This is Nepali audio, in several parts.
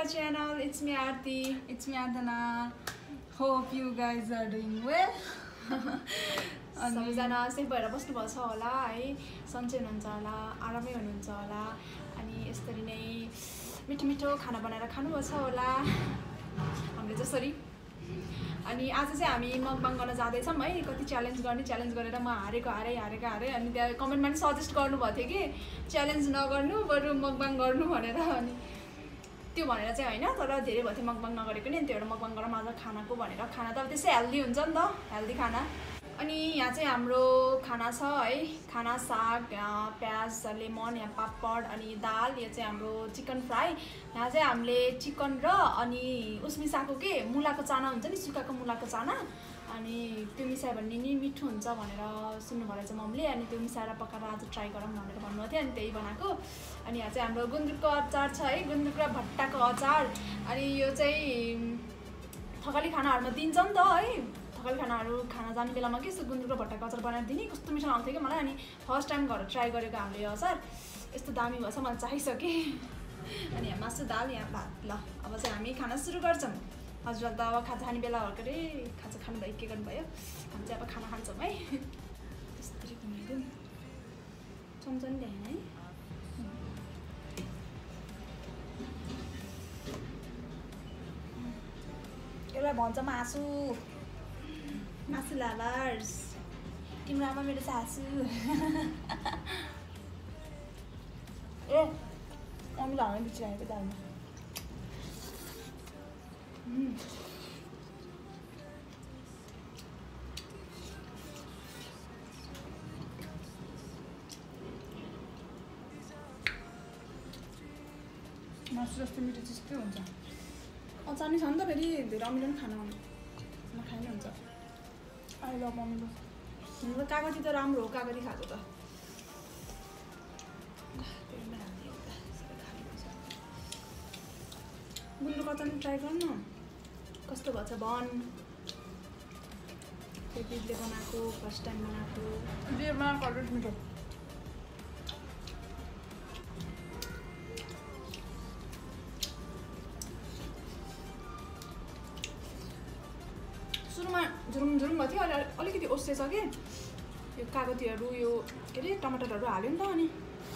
channel. It's me Aarti. It's me Adana. Hope you guys are doing well. सबैजना सेफ भएर बस्नुभएको छ होला है, सन्चै हुनुहुन्छ होला, आरामै हुनुहुन्छ होला अनि यसरी नै मिठो मिठो खाना बनाएर खानुभएको छ होला हामीले जसरी। अनि आज चाहिँ हामी मकबाङ गर्न जाँदैछौँ है। कति च्यालेन्ज गरेर म हारेको हारे अनि त्यहाँ कमेन्टमा पनि सजेस्ट गर्नुभएको थियो कि च्यालेन्ज नगर्नु बरु मकबाङ गर्नु भनेर। अनि त्यो भनेर चाहिँ होइन, तर धेरै भयो थियो मकबाङ नगरेको नि। अनि त्यो एउटा मकबाङ गरेर माझ खानाको भनेर। खाना त अब त्यसै हेल्दी हुन्छ नि त, हेल्दी खाना। अनि यहाँ चाहिँ हाम्रो खाना छ है, खाना साग, प्याज, लेमन, यहाँ पापड अनि दाल। यो चाहिँ हाम्रो चिकन फ्राई। यहाँ चाहिँ हामीले चिकन र अनि उस मिसाएको के मुलाको चाना हुन्छ नि, सुकाएको मुलाको चाना, अनि त्यो मिसायो भने नि मिठो हुन्छ भनेर सुन्नुभयो रहेछ मम्मीले। अनि त्यो मिसाएर पकाएर आज ट्राई गरौँ भनेर भन्नुभएको थियो, अनि त्यही बनाएको। अनि यहाँ चाहिँ हाम्रो गुन्द्रुकको अचार छ है, गुन्द्रुक र भट्टाको अचार। अनि यो चाहिँ थकाली खानाहरूमा दिन्छ नि त है, थकाली खानाहरू खाना जाने बेलामा के यस्तो गुन्द्रुक र भट्टाको अचार बनाएर दिने कस्तो मिठो आउँथ्यो कि मलाई। अनि फर्स्ट टाइम घर ट्राई गरेको हामीले यो अचार, यस्तो दामी भएछ, मलाई चाहिसकेँ। अनि यहाँ मासु, दाल, यहाँ भात। ल अब चाहिँ हामी खाना सुरु गर्छौँ। हजुर त अब खाजा खाने बेला हो के अरे, खाजा खानु भयो के गर्नुभयो, हामी चाहिँ अब खाना खान्छौँ है। त्यसरी घुमाइदिउँ, चम्चा नि ल्याएन है। यसलाई भन्छ मासु, मासु लभर्स। तिम्रो आमा मेरो सासु। ए मम्मीले हाल्ने बिच राखेको दालमा। मासु जस्तो मिठो त्यस्तै हुन्छ। अचार नि छ नि त, फेरि धेरै अमिलो पनि खाना नखाइ नै हुन्छ। आई लभ मम्मीको। हाम्रो कागती त राम्रो हो, कागती खाएको त। गुन्द्रुक अचार ट्राई गर्नु न, कस्तो भएछ भन। दिदीले बनाएको, फर्स्ट टाइम बनाएको। दिदीले बनाएको अलरेडी मिठो। सुरुमा झुरुम भएको थियो, अहिले अलिकति ओस्टेछ कि यो कागतीहरू, यो के अरे टमाटरहरू हाल्यो नि त। अनि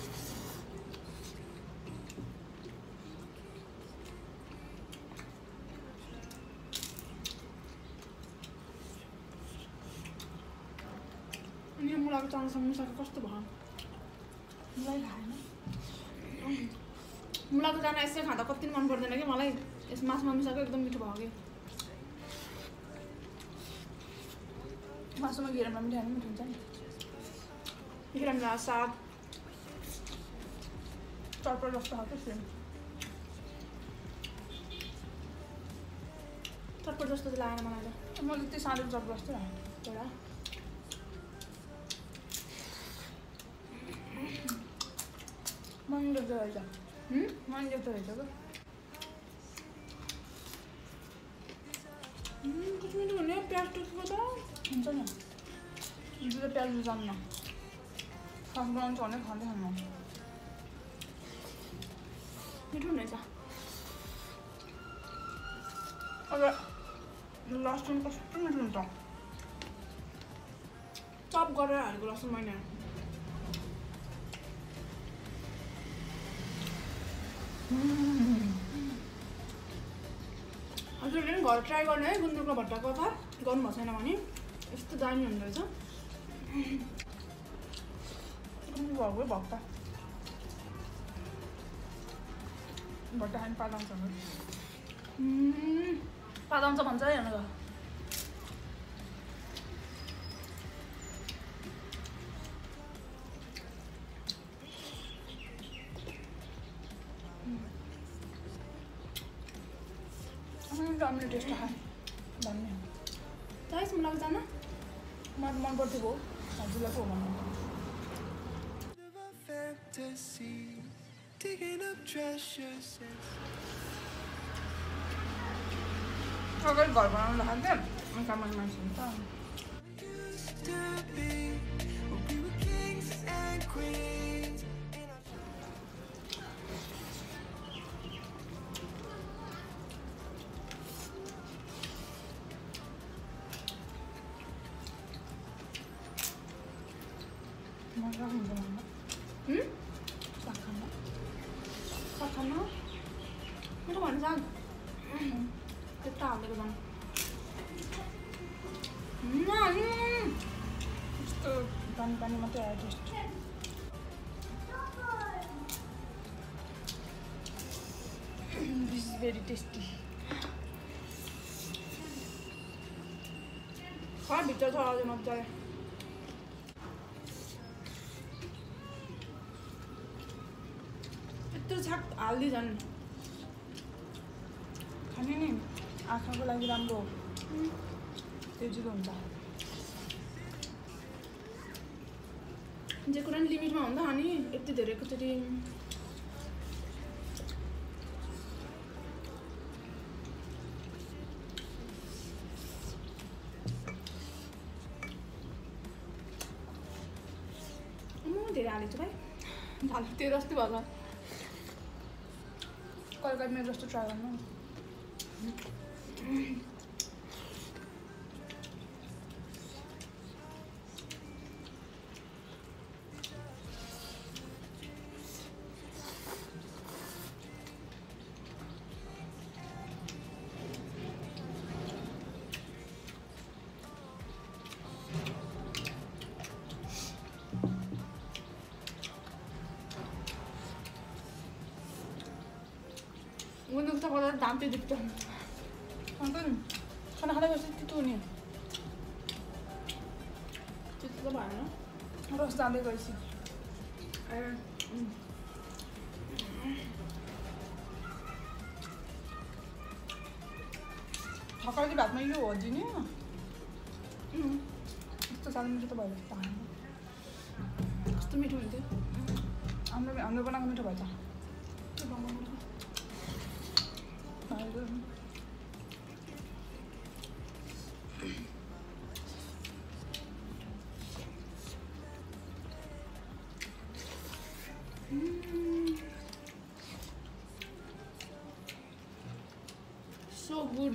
यो मुलाको चानासँग मिसाएको कस्तो भयो, मलाई खाएन। मुलाको चाना यसरी खाँदा कति मन पर्दैन कि मलाई, यस मासुमा मिसाएको एकदम मिठो भयो कि। मासुमा घेरामा मिठो हाल्नु मिठो हुन्छ नि। घेरामा साग चटपट जस्तो खाएको सेम। चटपट जस्तो चाहिँ लागेन मलाई त। मैले त्यो सानो चटपट जस्तो लाग्यो एउटा मन देख्दो रहेछ, मन देख्दो रहेछ क्या। कति मिठो हुने प्याज टुक्रो त हुन्छ नि, दुधले प्याज बुझाउनु न, सास बनाउँछ भने खाँदै खानु। मिठो हुनेछ। अब लसुन कस्तो मिठो हुन्छ, चप गरेर हालेको लसुन मैले। हजुरले पनि घर ट्राई गर्नु है, गुन्द्रुक र भट्टाको अचार गर्नुभएको छैन भने यस्तो दामी हुँदो रहेछ। भएको भक्ता भट्टा खाने पादाउँछ, पादाउँछ भन्छ है हेर्नु त। राम्रो टेस्ट खाएँ भन्ने चाहिस् मुलाको चाना मलाई मन पर्थ्यो भयो, हजुरलाई पो भन्नु। अगाडि घर बनाउनु लाग्थ्यो, काममा मान्छे हुन्छ। साग हुन्छ भन्दा साग खान मिठो भन्छ साग त्यता हालेको झन् यस्तो पानी पानी मात्रै आयो taste this is very tasty खा भित्र छ अझै मजाले यत्रो साग हाल्दै झन् खाने नि आँखाको लागि राम्रो हो तेजिलो हुन्छ जे कुरा नि लिमिटमा हुँदा नि यति धेरै एकचोटि धेरै हालेको छु भाइ झाल तेरो जस्तो भएको कहिले मेरो जस्तो ट्राई गर्नु गुन्द्रुक त गर्दा दाम्ते दुख्छ अन्त खाना खाँदा गर्छ तितो हुने त्यस्तो त भएन रस जाँदै गएपछि थकाली भातमा यो हो दिने यस्तो साह्रो मिठो त भयो कस्तो मिठो हुन्थ्यो हाम्रो बनाएको मिठो भएछ So good.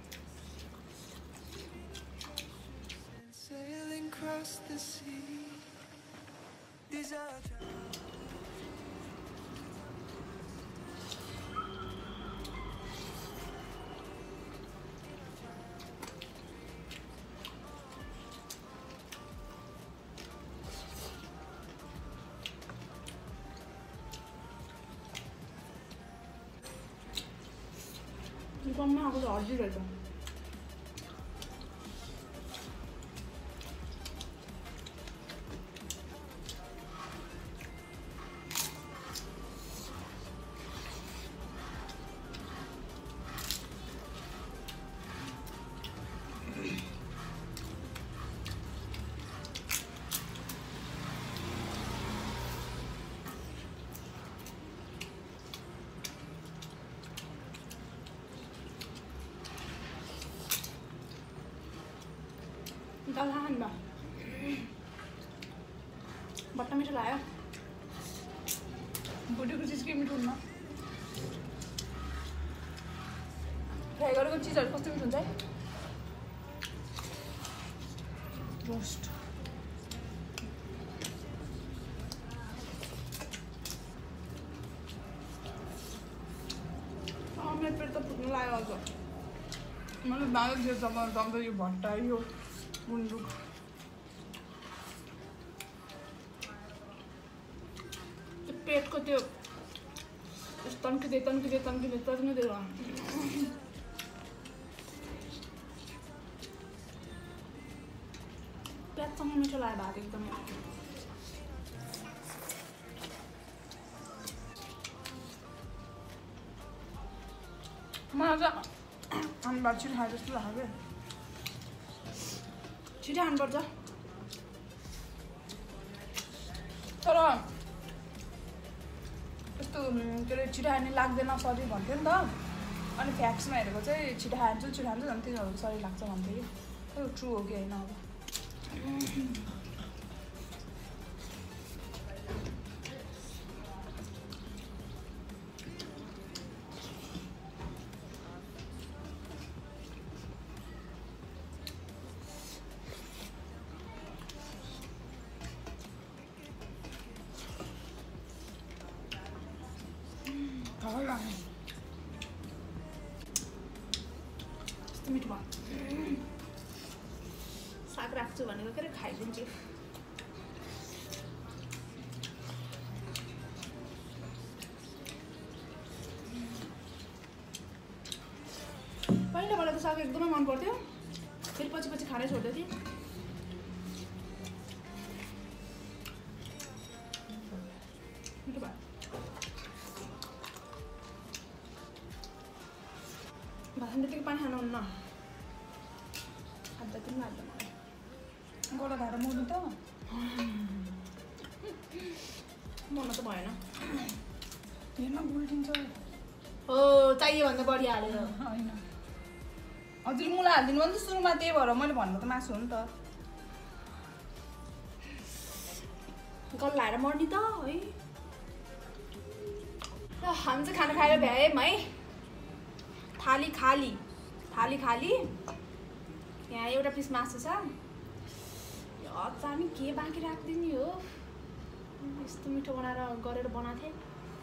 Sailing across the sea. These are गममा आएको त हड्डी रहेछ दाल खानु बट्टा मिठो लाग्यो भुटेको चिज के मिठो हुन्न फ्राई गरेको चिजहरू कस्तो मिठो हुन्छ है रोस्ट मेरो पेट त फुट्नु लाग्यो अझ मैले दाल थियो जब यो भट्टा यो गुन्द्रुक त्यो पेटको त्यो तन्किँदै तन्किँदै तन्किँदै तन्किँदै प्याजसँग मिठो लाग्यो भात एकदमै मलाई चाहिँ हामी भात छिटो खाए जस्तो लाग्यो छिटो खानुपर्छ तर यस्तो के अरे छिटो खाने लाग्दैन शरीर भन्थ्यो नि त अनि फ्याक्समा हेरेको चाहिँ छिटो खान्छु झन् तिनीहरू शरीर लाग्छ भन्थ्यो कि त्यो ट्रु हो कि होइन अब यस्तो मिठो भयो साग राख्छु भनेको के अरे खाइदिन्छु पहिला मलाई त साग एकदमै मन पर्थ्यो फेरि पछि पछि खानै छोड्दै थिएँ मिठो भयो भात खाँदै पानी खानुहुन्न खाँदा पनि लाग्दैन गोडा धाएर मोड्नु त मन त भएन हेर्न गुल्टिन्छ हो चाहियो भन्दा बढी हालेर होइन हजुर मुला हालिदिनु भने त सुरुमा त्यही भएर मैले भन्नु त मासु हो नि त गल्लाएर मर्ने त है ल हामी चाहिँ खाना खाएर भ्यायौँ है थाली खाली थाली खाली यहाँ एउटा पिस मासु छ हामी के बाँकी राखिदिने हो यस्तो मिठो बनाएर गरेर बनाएको थिएँ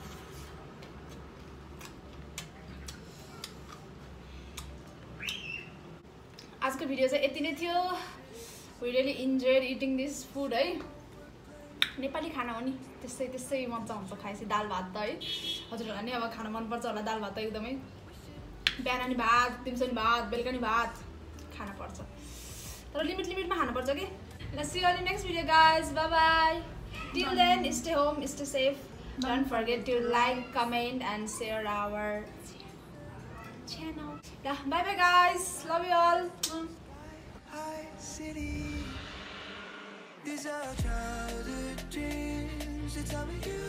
आजको भिडियो चाहिँ यति नै थियो we really enjoyed eating this food है नेपाली खाना हो नि त्यसै त्यसै मजा हुन्छ खाएपछि दाल भात त है हजुरहरूलाई नि अब खाना मनपर्छ होला दाल भात त एकदमै बिहान नि भात दिउँसो नि भात बेलुका नि भात खाना पर्छ तर लिमिटमा खानुपर्छ कि ल see you in the next video guys bye bye till then stay home stay safe don't forget to like comment and share our channel. Yeah, bye bye guys. Love you all. High city, these are childhood dreams. They tell me you